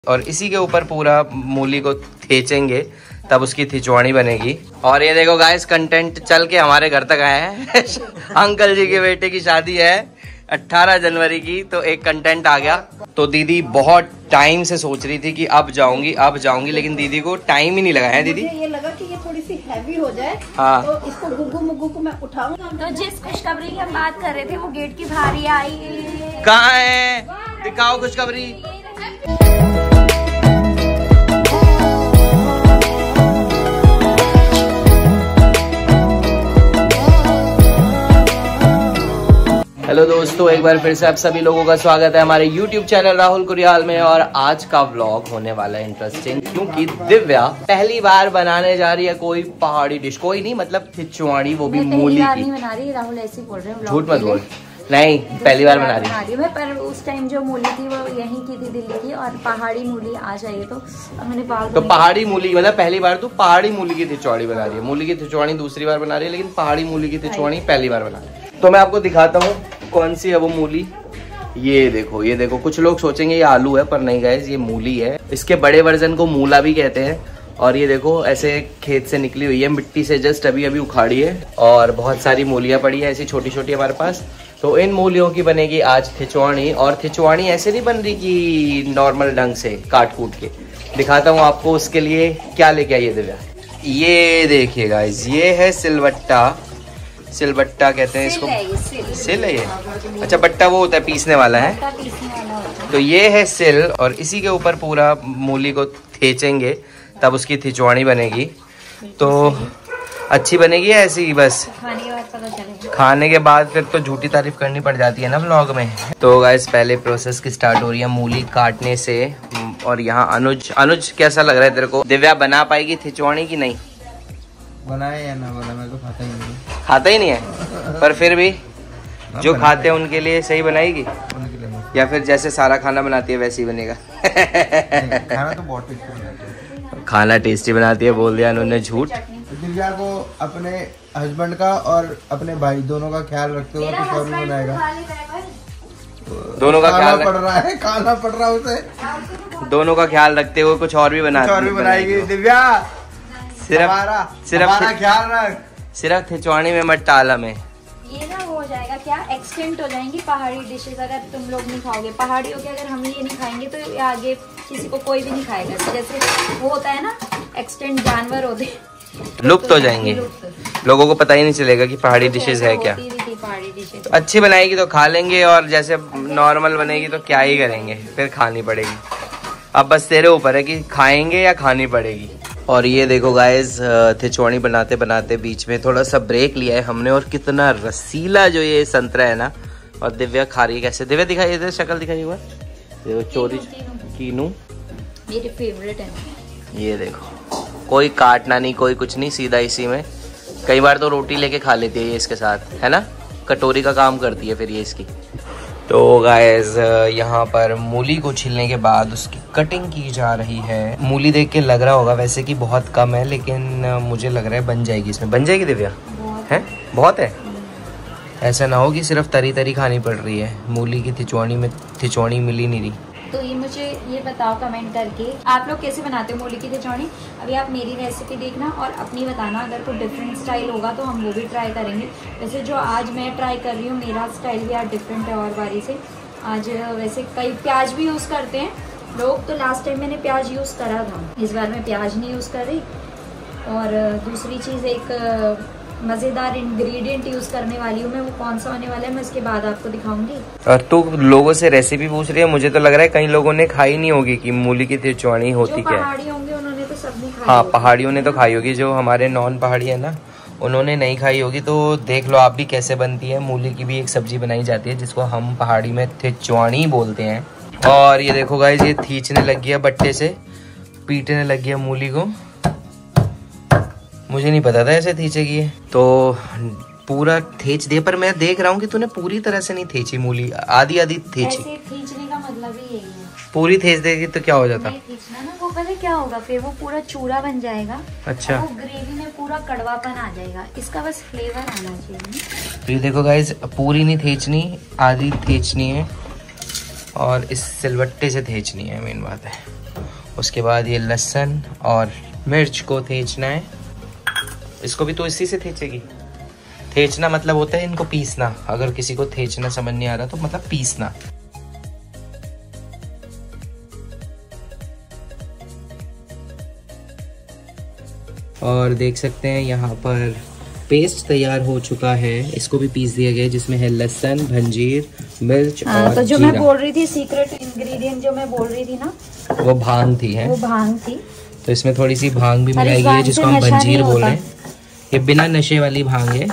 और इसी के ऊपर पूरा मूली को थेचेंगे तब उसकी थिचवानी बनेगी। और ये देखो गाइस, कंटेंट चल के हमारे घर तक आया है अंकल जी के बेटे की शादी है 18 जनवरी की, तो एक कंटेंट आ गया। तो दीदी बहुत टाइम से सोच रही थी कि अब जाऊंगी, लेकिन दीदी को टाइम ही नहीं लगा है। दीदी ये लगा कि ये थोड़ी सी हैवी हो जाए, हाँ, तो इसको गुग्गू मुग्गू को मैं उठाऊंगा। तो जिस खुशखबरी की हम बात कर रहे थे वो गेट की बाहर आई। कहाँ है, दिखाओ खुशखबरी। हेलो दोस्तों, एक बार फिर से आप सभी लोगों का स्वागत है हमारे YouTube चैनल राहुल कुरियाल में। और आज का व्लॉग होने वाला है इंटरेस्टिंग, क्योंकि दिव्या पहली बार बनाने जा रही है कोई पहाड़ी डिश। कोई नहीं, मतलब थिचवानी, वो भी मूली की। नहीं बना रही, राहुल ऐसे बोल रहे हैं, झूठ मत बोल। नहीं, पहली बार बना रही है। पर उस टाइम जो मूली थी वो यहीं की थी, दिल्ली की, और पहाड़ी मूली आ जाइए तो मैंने तो पहाड़ी मूली, मतलब पहली बार तो पहाड़ी मूली की थिचवानी बना रही है। मूली की थिचवानी दूसरी बार बना रही है, लेकिन पहाड़ी मूली की थिचवानी पहली बार बना रही है। तो मैं आपको दिखाता हूँ कौन सी है वो मूली। ये देखो, कुछ लोग सोचेंगे ये आलू है, पर नहीं गाइस, ये मूली है। इसके बड़े वर्जन को मूला भी कहते हैं। और ये देखो ऐसे खेत से निकली हुई है, मिट्टी से जस्ट अभी उखाड़ी है। और बहुत सारी मूलियाँ पड़ी है ऐसी छोटी छोटी हमारे पास। तो इन मूलियों की बनेगी आज थिचवानी। और थिचवानी ऐसे नहीं बन रही कि नॉर्मल ढंग से काट कूट के। दिखाता हूँ आपको उसके लिए क्या लेके आई है दिव्या। ये देखिए गाइस, ये है सिलबट्टा कहते हैं इसको। सिल है ये? अच्छा, बट्टा वो होता है पीसने वाला है। तो ये है सिल, और इसी के ऊपर पूरा मूली को थेचेंगे तब उसकी थिचवानी बनेगी। तो अच्छी बनेगी ऐसी, बस खाने के बाद फिर तो झूठी तारीफ करनी पड़ जाती है ना व्लॉग में। तो गाइस पहले प्रोसेस की स्टार्ट हो रही है मूली काटने से। और यहाँ अनुज कैसा लग रहा है तेरे को? दिव्या बना पाएगी थिचवानी की नहीं? बनाए या ना बनाए, मैं तो खाता ही नहीं। खाता ही नहीं है, पर फिर भी जो खाते हैं उनके लिए सही बनाएगी, या फिर जैसे सारा खाना बनाती है वैसे ही बनेगा? खाना तो बहुत टेस्टी बनाती है। खाना टेस्टी बनाती है बोल दिया उन्होंने, झूठ। दिव्या को अपने हस्बैंड का और अपने भाई दोनों का ख्याल रखते हुए कुछ और भी बनाएगा। दोनों का ख्याल पड़ रहा है, खाना पड़ रहा है उसे। दोनों का ख्याल रखते हुए कुछ और भी बनाएगी दिव्या। सिर्फ ख्याल रख, सिर्फ थिचवानी में मत टाल हमें। ये ना हो जाएगा क्या, एक्सटेंट हो जाएंगी पहाड़ी डिशेज अगर तुम लोग नहीं खाओगे। पहाड़ियों के अगर हम ये नहीं खाएंगे तो आगे किसी को कोई भी नहीं खाएगा। जैसे वो होता है ना, एक्सटेंट जानवर होते लुप्त हो जाएंगे, लोगों को पता ही नहीं चलेगा कि पहाड़ी डिशेज है क्या। तो अच्छी बनाएगी तो खा लेंगे, और जैसे नॉर्मल बनेगी तो क्या ही करेंगे, फिर खानी पड़ेगी। अब बस तेरे ऊपर है कि खाएंगे या खानी पड़ेगी। और ये देखो गाइस, थिचवानी बनाते बनाते बीच में थोड़ा सा ब्रेक लिया है हमने। और कितना रसीला जो ये संतरा है ना। और दिव्या खा रही है कैसे। दिव्या दिखाइए, शक्ल दिखाइए हुआ। देखो चोरी कीनू मेरे फेवरेट है। ये देखो, कोई काटना नहीं, कोई कुछ नहीं, सीधा इसी में। कई बार तो रोटी लेके खा लेती है ये इसके साथ, है ना, कटोरी का काम करती है फिर ये इसकी। तो गाइस यहाँ पर मूली को छीलने के बाद उसकी कटिंग की जा रही है। मूली देख के लग रहा होगा वैसे कि बहुत कम है, लेकिन मुझे लग रहा है बन जाएगी इसमें। बन जाएगी दिव्या? है बहुत है। ऐसा ना हो कि सिर्फ तरी तरी खानी पड़ रही है। मूली की थिचवानी में थिचवानी मिली नहीं रही। तो ये मुझे ये बताओ कमेंट करके, आप लोग कैसे बनाते हो मूली की थिचवानी। अभी आप मेरी रेसिपी देखना और अपनी बताना। अगर कोई डिफरेंट स्टाइल होगा तो हम वो भी ट्राई करेंगे। वैसे जो आज मैं ट्राई कर रही हूँ, मेरा स्टाइल भी आज डिफरेंट है और बारी से। आज वैसे कई प्याज भी यूज़ करते हैं लोग, तो लास्ट टाइम मैंने प्याज यूज़ करा था, इस बार मैं प्याज नहीं यूज़ कर रही। और दूसरी चीज़, एक मज़ेदार इंग्रेडिएंट यूज़ करने वाली हूँ मैं। वो कौन सा होने वाला है मैं उसके बाद आपको दिखाऊंगी। और तू लोगों से रेसिपी पूछ रही है, मुझे तो लग रहा है कई लोगों ने खाई नहीं होगी कि मूली की थिचवानी होती क्या है। पहाड़ी होंगे उन्होंने तो सब नहीं खाई। हाँ, पहाड़ियों ने तो खाई होगी, जो हमारे नॉन पहाड़ी है ना उन्होंने नहीं खाई होगी। तो देख लो आप भी कैसे बनती है। मूली की भी एक सब्जी बनाई जाती है जिसको हम पहाड़ी में थिचवानी बोलते हैं। और ये देखो गाइस, ये थीचने लग गया बट्टे से, पीटने लग गया मूली को। मुझे नहीं पता था ऐसे थीचेगी ये, तो पूरा थेच दिया। पर मैं देख रहा हूँ कि तूने पूरी तरह से नहीं थेची मूली, आधी आधी थेची। ऐसे खींचने का मतलब ही यही है। पूरी थेच देगी तो क्या हो जाता? नहीं खींचना ना, वो पता क्या होगा, फिर वो पूरा चूरा बन जाएगा। अच्छा, वो ग्रेवी में पूरा कड़वापन आ जाएगा, इसका बस फ्लेवर आना चाहिए। तो ये देखो गाइस, पूरी नहीं थेचनी, आधी थेचनी है और इस सिलबट्टे से थेचनी है, मेन बात है। उसके बाद ये लहसुन और मिर्च को थेचना है। इसको भी तो इसी से थेचेगी। थेचना मतलब होता है इनको पीसना। अगर किसी को थेचना समझ नहीं आ रहा तो मतलब पीसना। और देख सकते हैं यहाँ पर पेस्ट तैयार हो चुका है। इसको भी पीस दिया गया है, जिसमें है लहसुन, भंजीर, मिर्च और तो जो जीरा। मैं बोल रही थी सीक्रेट इंग्रेडिएंट जो मैं बोल रही थी ना, वो भांग थी है। वो भांग थी। तो इसमें थोड़ी सी भांग भी मिलाई गई है, जिसको हम भंजीर बोल रहे हैं। ये बिना नशे वाली भांग है।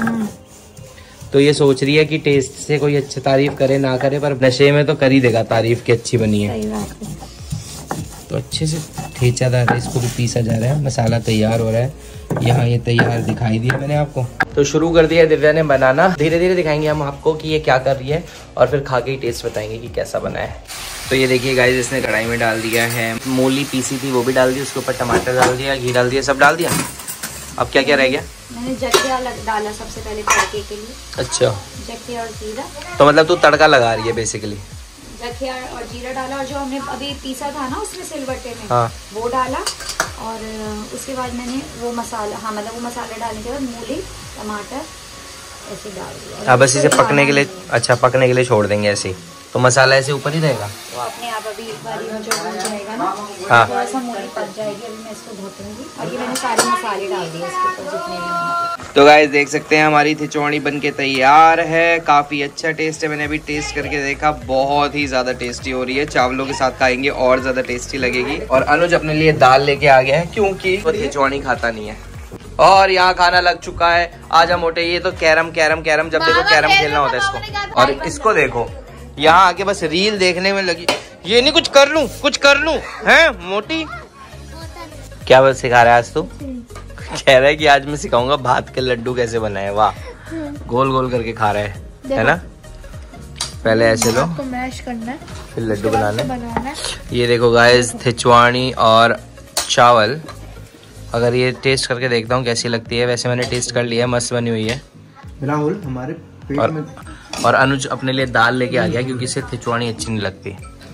तो ये सोच रही है कि टेस्ट से कोई अच्छी तारीफ करे ना करे, पर नशे में तो कर ही देगा तारीफ की अच्छी बनी है। सही बात है। तो अच्छे से ठेचा जा रहा है, इसको भी पीसा जा रहा है। मसाला तैयार हो रहा है। यहाँ ये तैयार दिखाई दिया मैंने आपको। तो शुरू कर दिया दिव्या ने बनाना। धीरे धीरे दिखाएंगे हम आपको कि ये क्या कर रही है, और फिर खा के ही टेस्ट बताएंगे कि कैसा बना है। तो ये देखिए गाइस, इसने कढ़ाई में डाल दिया है मूली पीसी थी, वो भी डाल दी। उसके ऊपर टमाटर डाल दिया, घी डाल दिया, सब डाल दिया। अब क्या क्या रह गया? मैंने जख्या डाला सबसे पहले तड़के के लिए। अच्छा, जख्या और जीरा। तो मतलब तू तड़का लगा रही है बेसिकली। जख्या और जीरा डाला, और जो हमने अभी पीसा था ना उसमें सिलबट्टे में, हाँ। वो डाला। और उसके बाद मैंने वो मसाला, हाँ मतलब वो मसाला डालने के बाद मूली, टमाटर ऐसे डाल दिया। हाँ, बस इसे पकने के लिए, अच्छा पकने के लिए छोड़ देंगे ऐसे ही। तो मसाला ऐसे ऊपर ही रहेगा तो अपने आप अभी एक बार जो हो जाएगा ना, हाँ। थोड़ा सा मूली पक जाएगी। अभी मैं इसको धो दूंगी। और ये मैंने सारे मसाले डाल दिए इसके ऊपर जितने भी मैंने। तो गाइस देख सकते हैं हमारी थिचौड़ी बनके तैयार है। काफी अच्छा टेस्ट है। मैंने अभी टेस्ट करके देखा, बहुत ही ज्यादा टेस्टी हो रही है। चावलों के साथ खाएंगे और ज्यादा टेस्टी लगेगी। और अनुज अपने लिए दाल लेके आ गया है, क्योंकि वो थिचौड़ी खाता नहीं है। और यहाँ खाना लग चुका है। आजा मोटे, ये तो कैरम कैरम कैरम, जब देखो कैरम खेलना होता है इसको। और इसको देखो, यहाँ आके बस रील देखने में लगी। ये नहीं कुछ कर लूं, कुछ कर लूं, हैं मोटी? क्या बस सिखा रहा है आज तू? कह रहा है कि आज मैं सिखाऊंगा भात के लड्डू कैसे बनाए। वाह, गोल गोल करके खा रहे है ना। पहले ऐसे लो, मैश करना है, फिर लड्डू बनाना बनाना है। ये देखो गाइस, थिचवानी और चावल। अगर ये टेस्ट करके देखता हूँ कैसी लगती है। वैसे मैंने टेस्ट कर लिया है, मस्त बनी हुई है। राहुल हमारे पेट में। और अनुज अपने लिए दाल लेके आ गया, क्योंकि इसे थिचवानी अच्छी नहीं लगती।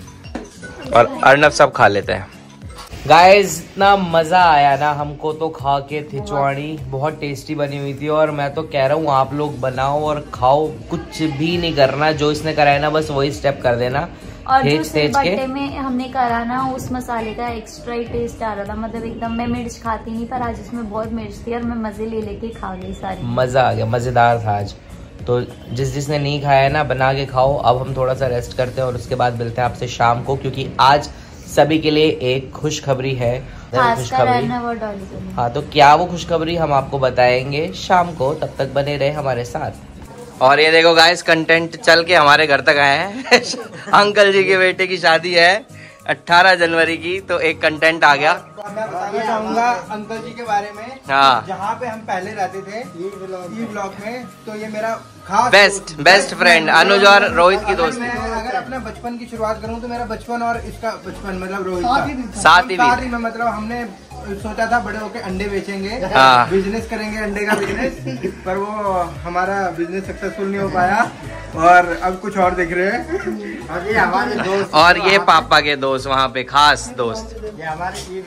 और अर्नब सब खा लेते हैं। गाइस इतना मजा आया ना हमको तो खा के थिचवानी, बहुत टेस्टी बनी हुई थी। और मैं तो कह रहा हूँ आप लोग बनाओ और खाओ, कुछ भी नहीं करना। जो इसने कराया ना बस वही स्टेप कर देना। और जो सिलबट्टे में हमने करा ना, उस मसाले का एक्स्ट्रा ही टेस्ट आ रहा था। मतलब एकदम, मैं मिर्च खाती नहीं, पर आज इसमें बहुत मिर्च थी और मैं मजे ले लेके खा गई सारी। मजा आ गया, मजेदार था आज। तो जिसने नहीं खाया है ना, बना के खाओ। अब हम थोड़ा सा रेस्ट करते हैं और उसके बाद मिलते हैं आपसे शाम को, क्योंकि आज सभी के लिए एक खुशखबरी है। खुशखबरी, हाँ, तो क्या वो खुशखबरी हम आपको बताएंगे शाम को। तब तक बने रहे हमारे साथ। और ये देखो गाइस, कंटेंट चल के हमारे घर तक आए हैं। अंकल जी के बेटे की शादी है 18 जनवरी की, तो एक कंटेंट आ गया। मैं बताना चाहूंगा अंकल जी के बारे में। हाँ। जहाँ पे हम पहले रहते थे ई ब्लॉक में, तो ये मेरा खास बेस्ट फ्रेंड अनुज और रोहित की दोस्ती। मैं अगर अपने बचपन की शुरुआत करूँ तो मेरा बचपन और इसका बचपन मतलब रोहित का साथ ही में, मतलब हमने सोचा था बड़े होके अंडे बेचेंगे, हाँ। बिजनेस करेंगे अंडे का बिजनेस, पर वो हमारा बिजनेस सक्सेसफुल नहीं हो पाया। और अब कुछ और देख रहे हैं। और ये हमारे दोस्त, और ये पापा के दोस्त, वहाँ पे खास दोस्त। ये हमारे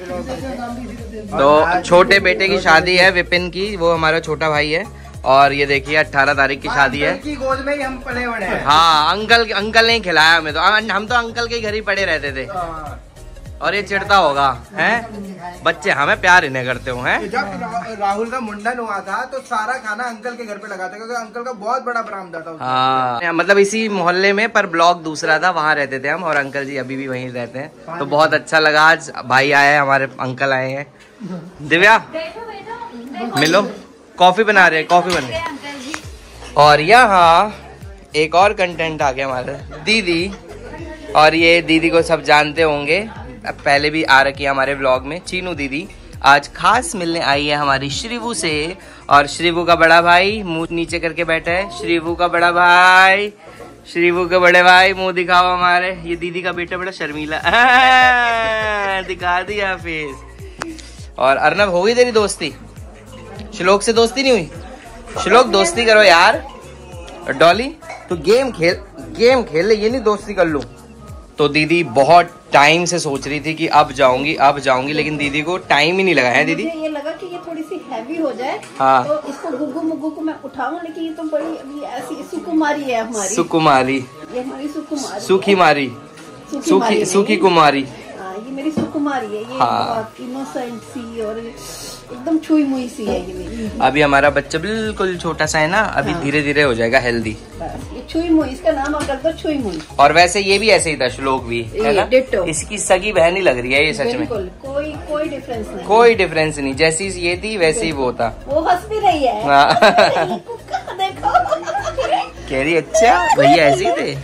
तो छोटे बेटे की शादी है विपिन की, वो हमारा छोटा भाई है। और ये देखिए 18 तारीख की शादी है। की गोद में ही हम पले बड़े हैं। हाँ, अंकल ने खिलाया हमें। तो हम तो अंकल के घर ही पड़े रहते थे। और ये चिढ़ता होगा, हैं? बच्चे हमें प्यार ही नहीं करते हो, हैं? जब राहुल का मुंडन हुआ था तो सारा खाना अंकल के घर पे लगा था, क्योंकि अंकल का बहुत बड़ा बरामदा था। हाँ, मतलब इसी मोहल्ले में, पर ब्लॉक दूसरा था, वहाँ रहते थे हम। और अंकल जी अभी भी वहीं रहते हैं। तो बहुत अच्छा लगा, आज भाई आए हैं, हमारे अंकल आए हैं। दिव्या मिलो, कॉफी बना रहे हैं, कॉफी बन रही। और यहाँ एक और कंटेंट आ गया हमारे, दीदी। और ये दीदी को सब जानते होंगे, पहले भी आ रखी है हमारे व्लॉग में, चीनू दीदी। आज खास मिलने आई है हमारी श्रीवू से। और श्रीवू का बड़ा भाई मुंह नीचे करके बैठा है। श्रीवू का बड़ा भाई, श्रीवू के बड़े भाई, मुंह दिखाओ हमारे। ये दीदी का बेटा बड़ा शर्मीला, दिखा दिया फेस। और अर्नब, हो गई तेरी दोस्ती? श्लोक से दोस्ती नहीं हुई? श्लोक दोस्ती करो यार। डॉली तू गेम खेल ले, ये नहीं दोस्ती कर लूं। तो दीदी बहुत टाइम से सोच रही थी कि अब जाऊंगी, लेकिन दीदी को टाइम ही नहीं लगा है। दीदी मुझे ये लगा कि ये थोड़ी सी हैवी हो जाए, हाँ, तो इसको गुग्गू मुग्गू को मैं उठाऊं, लेकिन ये तो बड़ी अभी ऐसी सुकुमारी है हमारी। सुकुमारी, ये हमारी सुकुमारी, सुखी मारी, सुखी कुमारी। हाँ, ये मेरी सुकुमारी है। ये हाँ। बहुत इनोसेंट सी और एकदम छुई मुई सी है ये मेरी। अभी हमारा बच्चा बिल्कुल छोटा सा है ना, अभी धीरे धीरे हो जाएगा हेल्दी। ये छुई मुई, इसका नाम अगर तो छुई मुई। और वैसे ये भी ऐसे ही था, श्लोक भी है ना, डिट्टो। इसकी सगी बहन ही लग रही है ये सच में। बिल्कुल कोई डिफरेंस नहीं, कोई डिफरेंस नहीं, जैसी ये थी वैसे ही वो था। वो हंस भी रही है। हाँ। देखो कह रही अच्छा भैया ऐसे ही थे।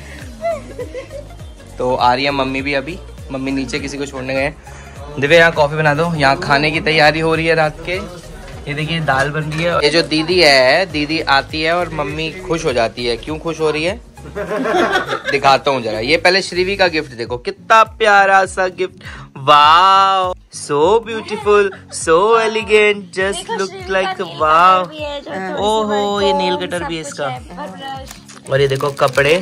तो आ रही है मम्मी भी, अभी मम्मी नीचे किसी को छोड़ने गए। दिव्या यहाँ कॉफी बना दो, यहाँ खाने की तैयारी हो रही है रात के। ये देखिए दाल बन रही है। ये जो दीदी है, दीदी आती है और मम्मी खुश हो जाती है। क्यों खुश हो रही है दिखाता हूँ जरा। ये पहले श्रीवी का गिफ्ट देखो, कितना प्यारा सा gift. Wow, so beautiful, so elegant, just look like wow. ओहो, ये नेल कटर भी है इसका। और ये देखो कपड़े,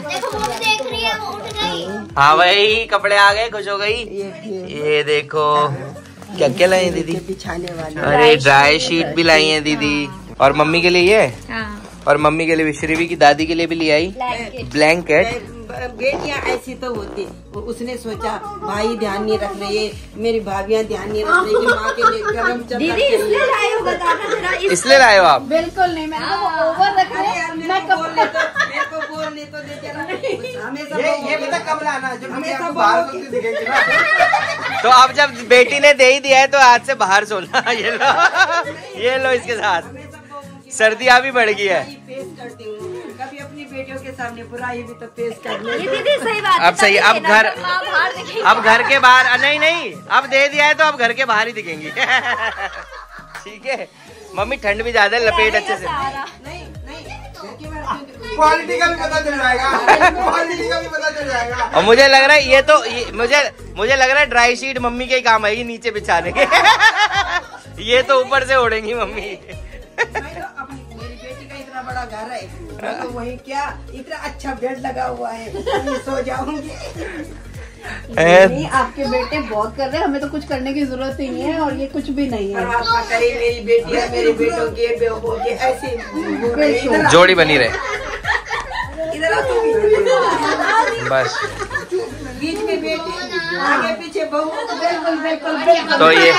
हाँ भाई कपड़े आ गए, खुश हो गई। ये देखो क्या क्या लाई है दीदी, बिछाने वाले। अरे ड्राई शीट भी लाई है दीदी। और मम्मी के लिए ये, और मम्मी के लिए भी, श्रीवी की दादी के लिए भी ले आई ब्लैंकेट। बेटियां ऐसी तो होती, उसने सोचा भाई ध्यान नहीं रख रहे, मेरी भाभियां ध्यान नहीं रख रही, माँ के लिए गरम दीदी इसलिए लाए हो, बताना जरा। इसलिए लाए हो आप? बिल्कुल नहीं, मैंने तो ओवर रख रहे। मैं कब मेरे को बोलने तो देते ना, हमेशा ये पता कब लाना, जब हमेशा बाहर सोते दिखेंगे ना। तो अब जब बेटी ने दे ही दिया है तो आज से बाहर सोना। ये लो इसके साथ। सर्दियाँ भी बढ़ गई है। पेश करती हूँ, कभी अपनी बेटियों के सामने बुराई भी तो पेश कर ले। ये दीदी सही बात है। अब सही, अब घर, अब घर के बाहर नहीं, अब दे दिया है तो अब घर के बाहर ही दिखेंगी। ठीक है मम्मी, ठंड भी ज्यादा है, लपेट अच्छे से। नहीं क्वालिटी का भी पता चल जाएगा, क्वालिटी का भी पता चल जाएगा। और मुझे लग रहा है ये तो मुझे लग रहा है ड्राई शीट मम्मी के ही काम आएगी नीचे बिछाने के। ये तो ऊपर से ओढ़ेंगी मम्मी। मेरी बेटी का इतना बड़ा घर है, तो वही क्या इतना अच्छा बेड लगा हुआ है, वहीं सो जाऊंगी। नहीं, आपके बेटे बहुत कर रहे हैं, हमें तो कुछ करने की जरूरत ही नहीं है, और ये कुछ भी नहीं है। परमात्मा करे मेरी बेटियां मेरे बेटों के बेहों के ऐसी जोड़ी बनी रहे इधर बस। बीच में बेटी, आगे पीछे बहू। बिल्कुल तो ये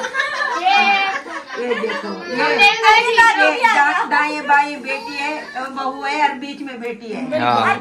देखो, दाएं बाएं बेटी है, बहू है, और बीच में बेटी है। हाँ।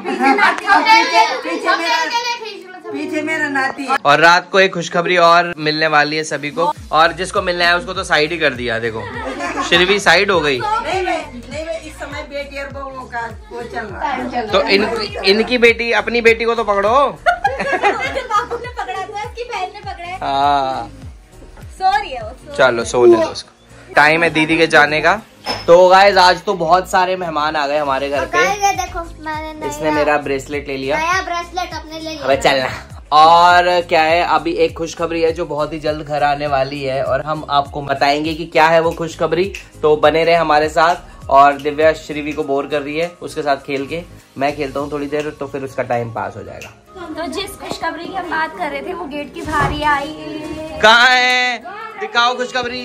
पीछे मेरा नाती है। और रात को एक खुशखबरी और मिलने वाली है सभी को, और जिसको मिलना है उसको तो साइड ही कर दिया। देखो श्रीवी साइड हो गई। नहीं, इस समय बेटी और बहुओं का वो चल रहा है। तो इनकी बेटी, अपनी बेटी को तो पकड़ो। बाबू ने पकड़ा था, इसकी बहन ने पकड़ा है। हाँ सॉरी है वो। चलो सो ले लो उसको। टाइम है दीदी के जाने का। तो गाइस आज तो बहुत सारे मेहमान आ गए हमारे घर पे। देखो मैंने इसने मेरा ब्रेसलेट ले लिया। नया ब्रेसलेट अपने ले लिया। अबे चलना। और क्या है, अभी एक खुशखबरी है जो बहुत ही जल्द घर आने वाली है, और हम आपको बताएंगे कि क्या है वो खुशखबरी। तो बने रहे हमारे साथ। और दिव्या श्रीवी को बोर कर रही है उसके साथ खेल के। मैं खेलता हूँ थोड़ी देर, तो फिर उसका टाइम पास हो जाएगा। तो जिस खुशखबरी की हम बात कर रहे थे वो गेट की बाहर ही आई। कहाँ है, दिखाओ खुशखबरी।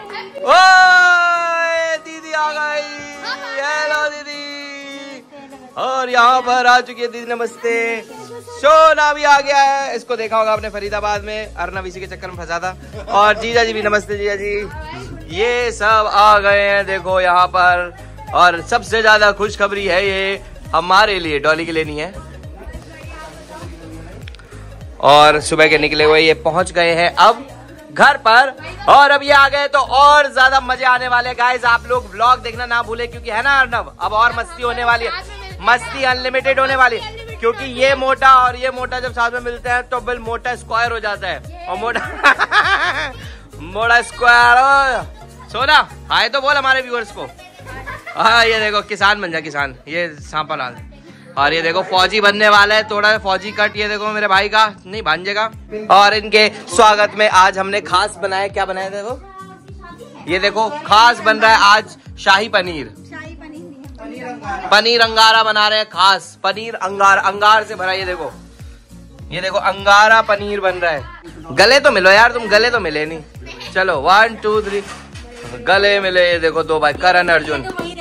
ओए दीदी आ गई। हेलो दीदी। और यहाँ पर आ चुकी है दीदी, नमस्ते। सोना भी आ गया है, इसको देखा होगा आपने फरीदाबाद में, अर्नब इसी के चक्कर में फंसा था। और जीजा जी भी, नमस्ते जीजा जी। ये सब आ गए हैं देखो यहाँ पर। और सबसे ज्यादा खुशखबरी है ये हमारे लिए, डॉली के लिए नहीं है। और सुबह के निकले हुए ये पहुंच गए हैं अब घर पर, और अब ये आ गए तो और ज्यादा मजे आने वाले हैं। गाइस आप लोग व्लॉग देखना ना भूले, क्योंकि है ना अर्नब, अब और मस्ती होने वाली है। मस्ती अनलिमिटेड होने वाली है, क्योंकि ये मोटा और ये मोटा जब साथ में मिलते हैं तो बिल मोटा स्क्वायर हो जाता है। और मोटा स्क्वायर। सोना हाय तो बोल हमारे व्यूअर्स को। हाँ ये देखो किसान बन जा, किसान। ये सांपा लाल। और ये देखो फौजी बनने वाला है, थोड़ा फौजी कट। ये देखो मेरे भाई का, नहीं भांजे का। और इनके स्वागत में आज हमने खास बनाया, क्या बनाया था वो, ये देखो खास बन रहा है आज शाही पनीर। पनीर अंगारा बना रहे हैं, खास पनीर अंगार, अंगार से भरा। ये देखो ये देखो अंगारा पनीर बन रहा है। गले तो मिलो यार, तुम गले तो मिले नहीं। चलो 1 2 3 गले मिले। ये देखो दो भाई, करण अर्जुन,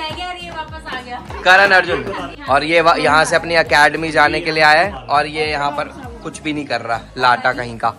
करण अर्जुन। और ये यहाँ से अपनी एकेडमी जाने के लिए आया है और ये यहाँ पर कुछ भी नहीं कर रहा, लाटा कहीं का।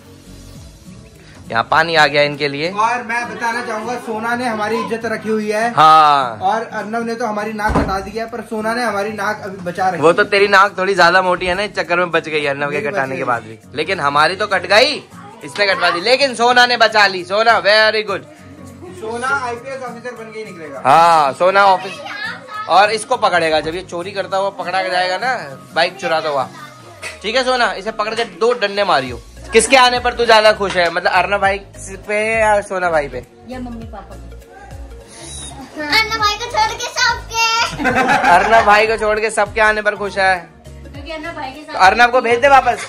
यहाँ पानी आ गया इनके लिए। और मैं बताना चाहूंगा, सोना ने हमारी इज्जत रखी हुई है। हाँ, और अर्नव ने तो हमारी नाक कटा दी है, पर सोना ने हमारी नाक अभी बचा रखी। वो तो तेरी नाक थोड़ी ज्यादा मोटी है ना, इस चक्कर में बच गई अर्नव के कटाने के बाद भी। लेकिन हमारी तो कट गई, इसने कटवा दी, लेकिन सोना ने बचा ली। Sona very good. Sona IPS officer बन के ही निकलेगा। हाँ, सोना ऑफिस। और इसको पकड़ेगा जब ये चोरी करता हुआ पकड़ा जाएगा ना, बाइक चुराता हुआ। ठीक है सोना, इसे पकड़ के 2 डंडे मारियो। किसके आने पर तू ज्यादा खुश है, मतलब अर्नव भाई पे या सोना भाई पे? या मम्मी पापा पे? अन्ना भाई को छोड़ के सबके। अर्नव भाई को छोड़ के सबके आने पर खुश है, क्योंकि अर्नव भाई के साथ। तो अर्नव को भेज दे वापस।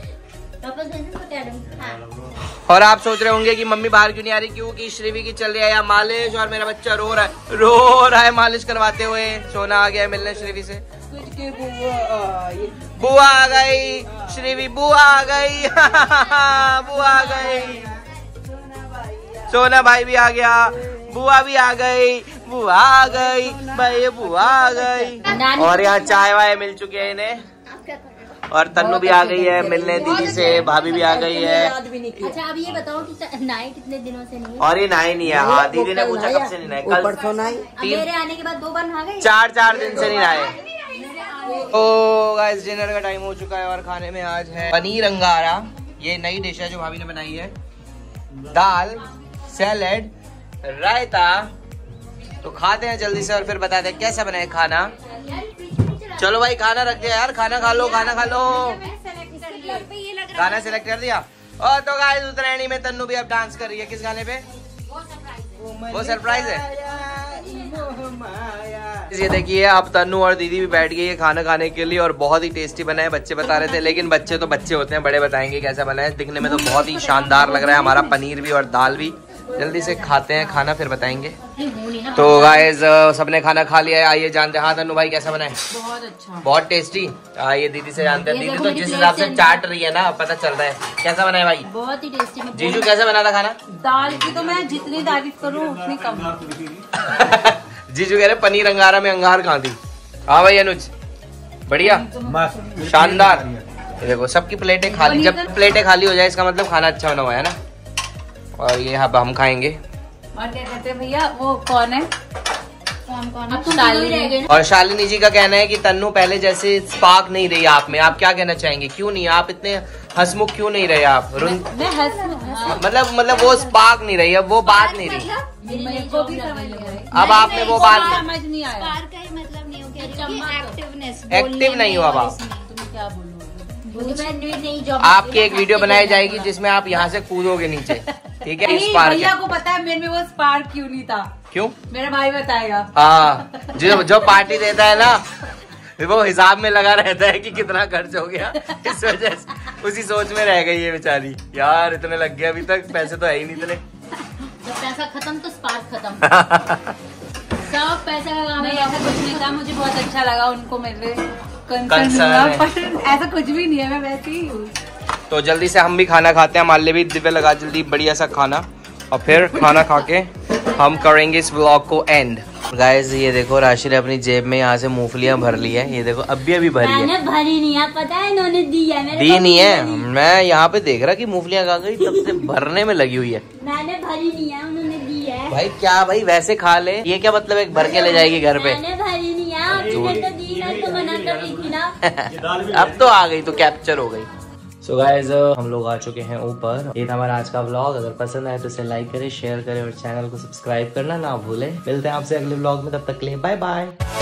और आप सोच रहे होंगे कि मम्मी बाहर क्यों नहीं आ रही, क्योंकि श्रीवी की चल रही है या मालिश, और मेरा बच्चा रो रहा है मालिश करवाते हुए। सोना आ गया मिलने श्रीवी से। बुआ आ गई, श्रीवी बुआ आ गई। बुआ आ गई, सोना भाई भी आ गया, बुआ भी आ गई, बुआ आ गई भाई, बुआ आ गई। और यहाँ चाय वाय मिल चुके हैं इन्हें। और तन्नू भी आ गई है मिलने दीदी से, भाभी भी आ गई है। अच्छा अब ये बताओ कि नाई कितने दिनों से नहीं है? और ये नहाई नहीं है। हाँ, दीदी ने पूछा कब से नहीं नहाए, कल परसों नहाई। मेरे आने के बाद 2 बार नहा गई। 4 दिन से नहीं नहाए। तो गाइस डिनर का टाइम हो चुका है और खाने में आज है पनीर अंगारा। ये नई डिश है जो भाभी ने बनाई है। दाल, सैलेड, रायता। तो खाते हैं जल्दी से और फिर बताते हैं कैसा बना है खाना। चलो भाई खाना रख दिया यार, खाना खा लो, खाना खा लो। गाना सिलेक्ट कर दिया। और तो गाइस उत्तरायणी में तन्नू भी अब डांस कर रही है। किस गाने पे? वो सरप्राइज है। ये देखिए अब तन्नू और दीदी भी बैठ गई है खाना खाने के लिए और बहुत ही टेस्टी बना है। बच्चे बता रहे थे, लेकिन बच्चे तो बच्चे होते हैं, बड़े बताएंगे कैसा बना है। दिखने में तो बहुत ही शानदार लग रहा है हमारा पनीर भी और दाल भी। जल्दी से खाते हैं खाना फिर बताएंगे। तो गाइस सबने खाना खा लिया है, आइए जानते हैं। हाँ तन्नू भाई कैसा बना है? बहुत अच्छा, बहुत टेस्टी। आइए दीदी से जानते हैं। दीदी तो जिस हिसाब से चाट रही है ना, पता चल रहा है कैसा बना है भाई। बहुत ही टेस्टी। जीजू कैसा बना था खाना? दाल की तो मैं जितनी तारीफ करूँ उतनी कम। जीजू कह रहे पनीर अंगारा में अंगार कहाँ थी। हाँ भाई अनुज बढ़िया शानदार। देखो सबकी प्लेटें खाली, जब प्लेटें खाली हो जाए इसका मतलब खाना अच्छा बना हुआ है ना। और ये अब हम खाएंगे। और क्या कहते हैं भैया, वो कौन है? शालिनी। और शालिनी जी का कहना है कि तन्नू पहले जैसे स्पार्क नहीं रही आप में। आप क्या कहना चाहेंगे, क्यों नहीं, आप इतने हंसमुख क्यों नहीं रहे आप? मैं हंसमुख, मतलब वो स्पार्क नहीं रही, अब वो बात नहीं रही। को भी समझ नहीं आई। अब आपने वो बात समझ नहीं आया। पार का ही मतलब नहीं हो गया, एक्टिवनेस एक्टिव नहीं हो अब आप। तुम क्या बोलोगे? आपकी एक वीडियो बनाई जाएगी जिसमें आप यहाँ से कूदोगे नीचे, ठीक है? इस पार्क भैया को पता है मेरे में वो स्पार्क क्यों नहीं था। क्यों? मेरा भाई बताएगा। हाँ, जो पार्टी देता है ना वो हिसाब में लगा रहता है कि कितना खर्च हो गया, इस वजह से उसी सोच में रह गई है बेचारी। यार इतने लग गए, अभी तक पैसे तो है ही नहीं इतने। जब पैसा खत्म तो स्पार्क खत्म। सब पैसा लगा। नहीं ऐसा कुछ नहीं था, मुझे बहुत अच्छा लगा उनको मेरे कंसर्न है। पर ऐसा कुछ भी नहीं है, मैं वैसे ही हूँ। तो जल्दी से हम भी खाना खाते हैं। हमारे भी दिव्य लगा जल्दी बढ़िया सा खाना, और फिर खाना खा के हम करेंगे इस व्लॉग को एंड। गाइस ये देखो राशि ने अपनी जेब में यहाँ से मूंगफलियां भर ली है। ये देखो अभी भरी है। मैंने भरी नहीं है, पता है इन्होंने दी है। दी नहीं है, मैं यहाँ पे देख रहा कि मूंगफलियां कहाँ गई, तब से भरने में लगी हुई है। मैंने भरी नहीं है, उन्होंने दी है। भाई क्या भाई वैसे खा ले, ये क्या मतलब एक भर के ले जाएगी घर पे? मैंने भरी नहीं है, आपने तो दी ना, तो मना कर रही थी ना। अब तो आ गई, तो कैप्चर हो गई। सो गाइस हम लोग आ चुके हैं ऊपर। ये था हमारा आज का व्लॉग। अगर पसंद आए तो इसे लाइक करें, शेयर करें और चैनल को सब्सक्राइब करना ना भूलें। मिलते हैं आपसे अगले व्लॉग में, तब तक के लिए बाय बाय।